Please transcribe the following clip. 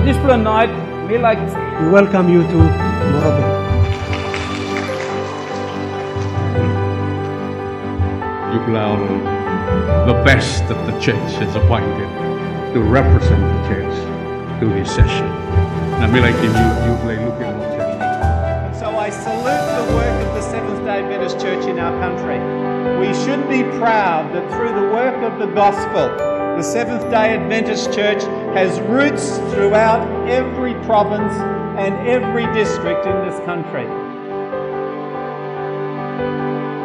discipline night, we like We welcome you to Morocco. You've allowed the best that the church has appointed to represent the church to this session. Now, me like you play looking at church. So I salute the work of the Seventh-day Adventist Church in our country. We should be proud that through the work of the gospel, the Seventh-day Adventist Church has roots throughout every province and every district in this country.